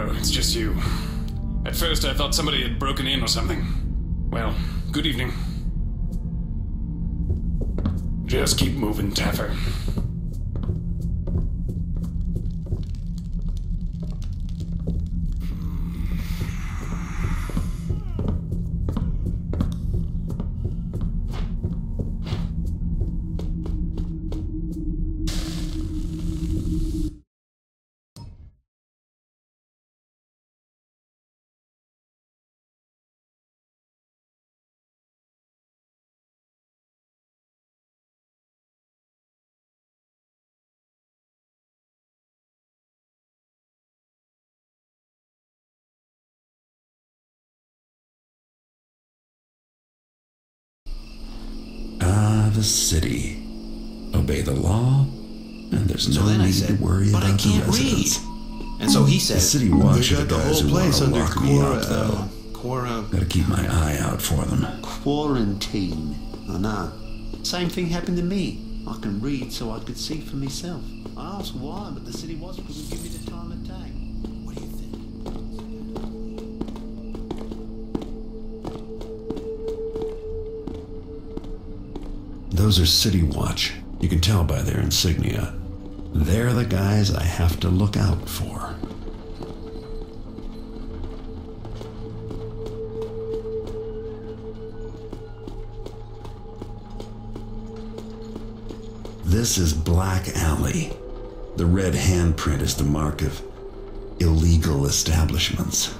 No, it's just you. At first I thought somebody had broken in or something. Well, good evening. Just keep moving, Taffer. The city. Obey the law, and there's no need to worry about the residents. And so he said, The city watch are the got the guys whole who want place to under lock me up, though. Gotta keep my eye out for them. quarantine. Oh, no. Same thing happened to me. I can read so I could see for myself. I asked why, but the city watch couldn't give me the time of day. What do you think? Those are City Watch. You can tell by their insignia. They're the guys I have to look out for. This is Black Alley. The red handprint is the mark of illegal establishments.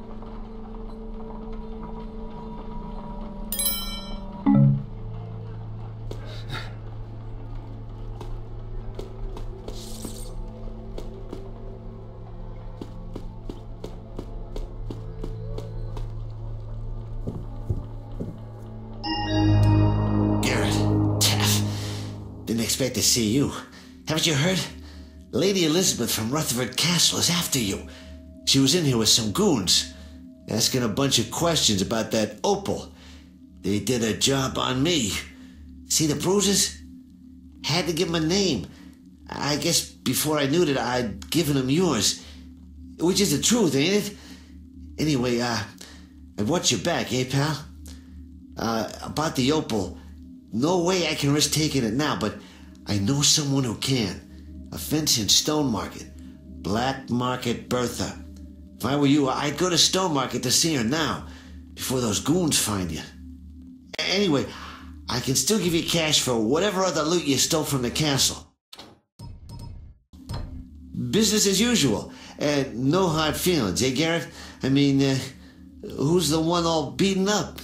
Expect to see you. Haven't you heard? Lady Elizabeth from Rutherford Castle is after you. She was in here with some goons, asking a bunch of questions about that opal. They did a job on me. See the bruises? Had to give them a name. I guess before I knew that I'd given them yours. Which is the truth, ain't it? Anyway, I've watched your back, eh, pal? About the opal. No way I can risk taking it now, but I know someone who can. A fence in Stone Market. Black Market Bertha. If I were you, I'd go to Stone Market to see her now, before those goons find you. Anyway, I can still give you cash for whatever other loot you stole from the castle. Business as usual. No hard feelings, eh, Garrett? I mean, who's the one all beaten up?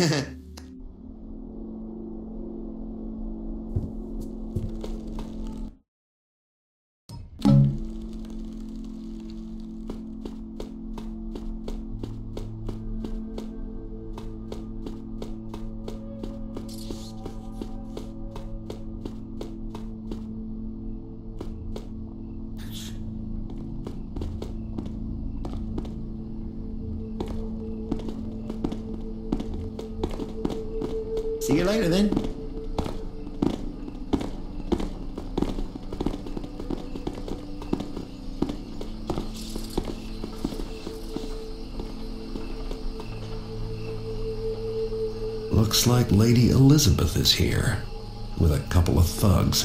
See you later, then. Looks like Lady Elizabeth is here, with a couple of thugs.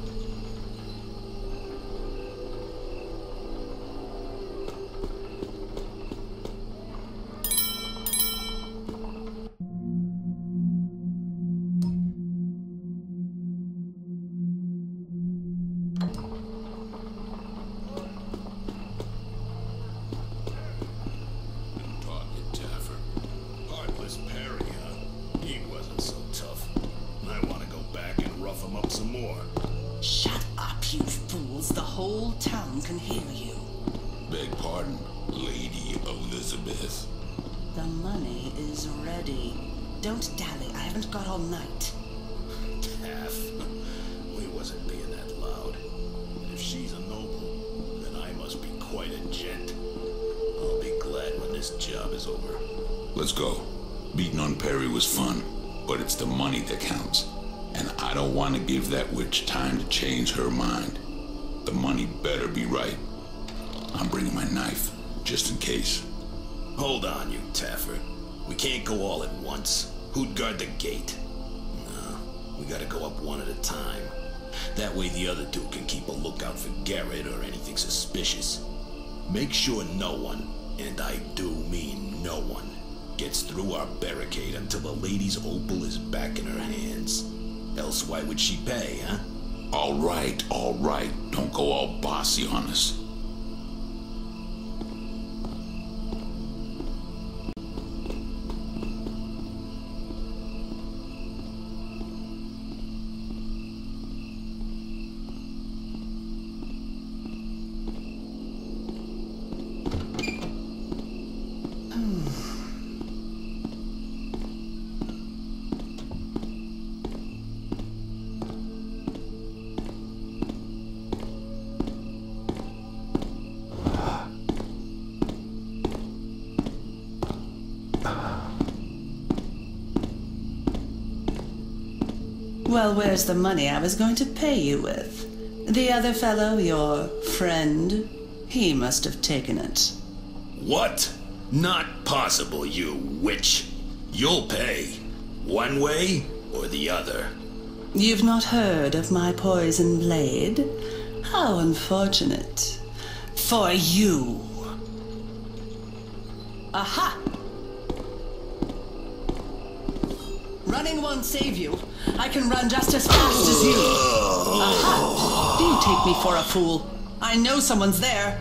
Shut up, you fools. The whole town can hear you. Beg pardon, Lady Elizabeth. The money is ready. Don't dally. I haven't got all night. Taff, we wasn't being that loud. If she's a noble, then I must be quite a gent. I'll be glad when this job is over. Let's go. Beating on Perry was fun, but it's the money that counts. And I don't want to give that witch time to change her mind. The money better be right. I'm bringing my knife. just in case. Hold on, you Taffer. We can't go all at once. Who'd guard the gate? No, we gotta go up one at a time. That way the other two can keep a lookout for Garrett or anything suspicious. Make sure no one, and I do mean no one, gets through our barricade until the lady's opal is back in her hands. Else why would she pay, huh? All right. Don't go all bossy on us. Well, where's the money I was going to pay you with? The other fellow, your friend, he must have taken it. What? Not possible, you witch. You'll pay. One way or the other. You've not heard of my poison blade? How unfortunate. For you. Aha! Running won't save you. I can run just as fast as you. Aha! Do you take me for a fool? I know someone's there.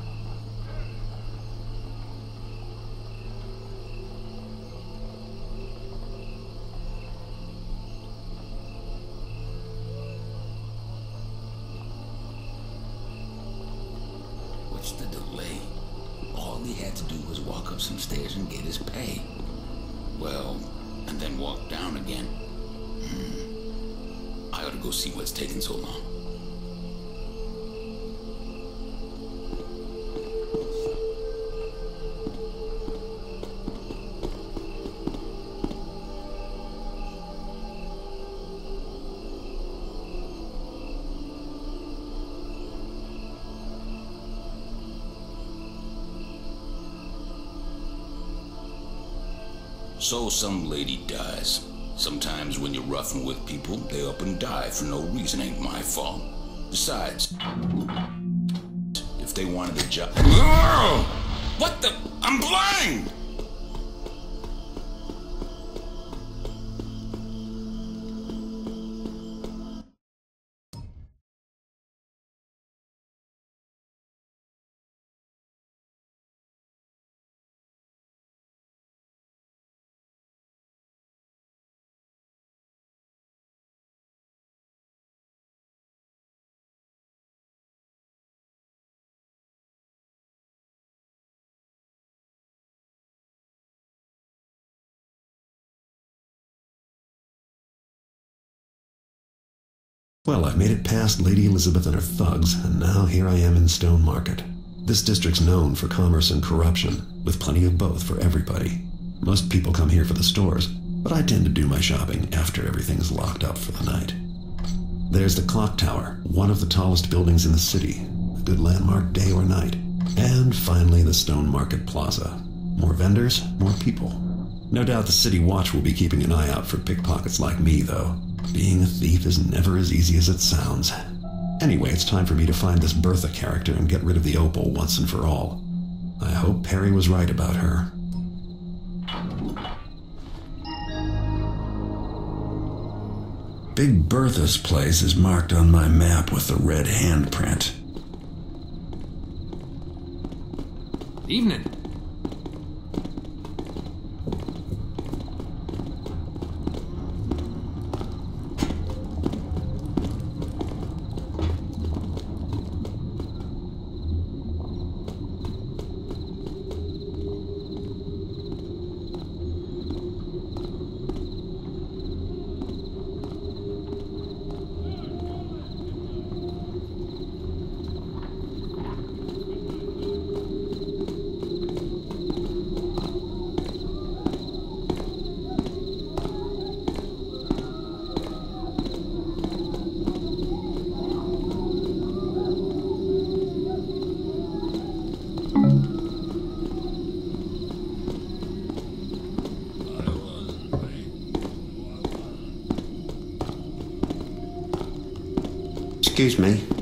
What's the delay? All he had to do was walk up some stairs and get his pay. Well, and then walk down again. I ought to go see what's taking so long. So some lady dies. Sometimes when you're roughing with people, they up and die for no reason. Ain't my fault. Besides, if they wanted the job... What the... I'm blind! Well, I've made it past Lady Elizabeth and her thugs, and now here I am in Stone Market. This district's known for commerce and corruption, with plenty of both for everybody. Most people come here for the stores, but I tend to do my shopping after everything's locked up for the night. There's the clock tower, one of the tallest buildings in the city, a good landmark day or night. And finally the Stone Market Plaza. More vendors, more people. No doubt the City Watch will be keeping an eye out for pickpockets like me, though. Being a thief is never as easy as it sounds. Anyway, it's time for me to find this Bertha character and get rid of the opal once and for all. I hope Perry was right about her. Big Bertha's place is marked on my map with the red handprint. Evening. Excuse me.